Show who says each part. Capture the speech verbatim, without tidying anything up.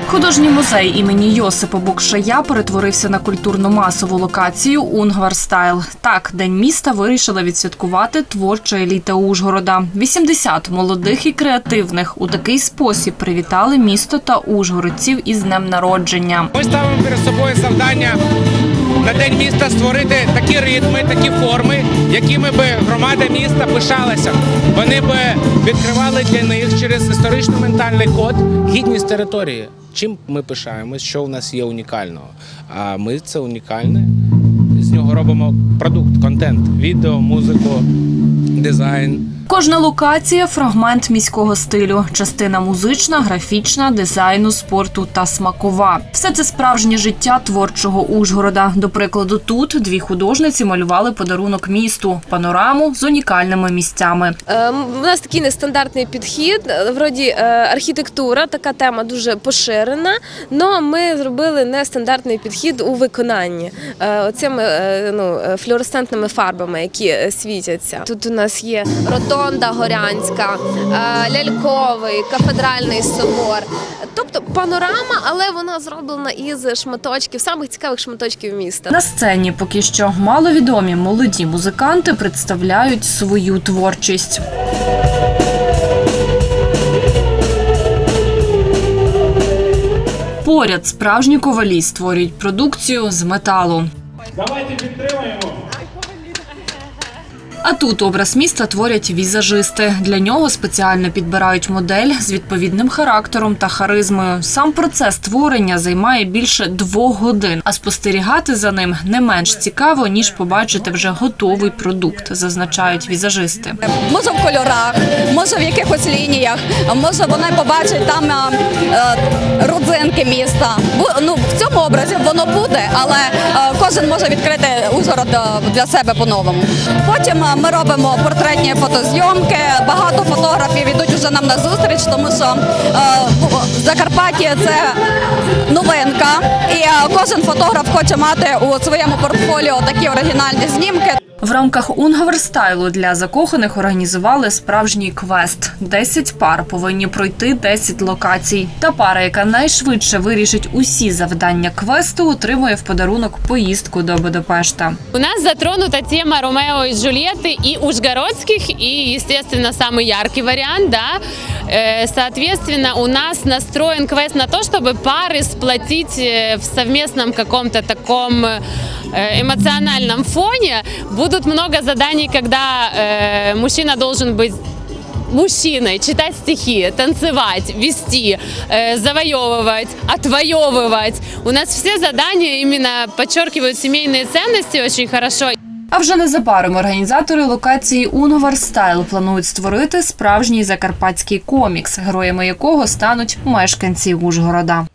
Speaker 1: Художній музей імені Йосипа Букшая перетворився на культурно-масову локацію «Унгварстайл». Так, День міста вирішила відсвяткувати творча еліта Ужгорода. вісімдесят молодих і креативних у такий спосіб привітали місто та ужгородців із днем народження.
Speaker 2: Ми ставимо перед собою завдання на День міста створити такі ритми, такі форми, якими би громада міста пишалася. Вони би відкривали для них через історично-ментальний код гідність території. Чим ми пишаємось, що в нас є унікального. А ми це унікальне, з нього робимо продукт, контент, відео, музику, дизайн.
Speaker 1: Кожна локація – фрагмент міського стилю. Частина музична, графічна, дизайну, спорту та смакова. Все це справжнє життя творчого Ужгорода. До прикладу, тут дві художниці малювали подарунок місту – панораму з унікальними місцями.
Speaker 3: У нас такий нестандартний підхід. Вроді архітектура, така тема дуже поширена, але ми зробили нестандартний підхід у виконанні. Оцими ну, флуоресцентними фарбами, які світяться. Тут у нас є ротонда Горянська, ляльковий, кафедральний собор. Тобто панорама, але вона зроблена із шматочків, самих цікавих шматочків міста.
Speaker 1: На сцені поки що маловідомі молоді музиканти представляють свою творчість. Поряд справжні ковалі створюють продукцію з металу.
Speaker 2: Давайте підтримаємо!
Speaker 1: А тут образ міста творять візажисти. Для нього спеціально підбирають модель з відповідним характером та харизмою. Сам процес створення займає більше двох годин, а спостерігати за ним не менш цікаво, ніж побачити вже готовий продукт, зазначають візажисти.
Speaker 4: Може в кольорах, може в якихось лініях, може вони побачать там е, родзинки міста. Ну, в цьому образі воно буде, але е, кожен може відкрити Ужгород для себе по-новому. Потім ми робимо портретні фотозйомки, багато фотографів йдуть вже нам на зустріч, тому що е, Закарпаття – це новинка, і е, кожен фотограф хоче мати у своєму портфоліо такі оригінальні знімки.
Speaker 1: В рамках «Унгварстайлу» для закоханих організували справжній квест. Десять пар повинні пройти десять локацій. Та пара, яка найшвидше вирішить усі завдання квесту, отримує в подарунок поїздку до Будапешта.
Speaker 5: У нас затронута тема Ромео и Джульетты и ужгородских, и, естественно, самый яркий вариант, да. Соответственно, у нас настроен квест на то, чтобы пары сплотить в совместном каком-то таком эмоциональном фоне. Будут много заданий, когда э, мужчина должен быть мужчиной, читать стихи, танцевать, вести, э, завоевывать, отвоевывать. У нас все задания именно подчеркивают семейные ценности очень хорошо.
Speaker 1: А вже незабаром організатори локації «Унгварстайл» планують створити справжній закарпатський комікс, героями якого стануть мешканці Ужгорода.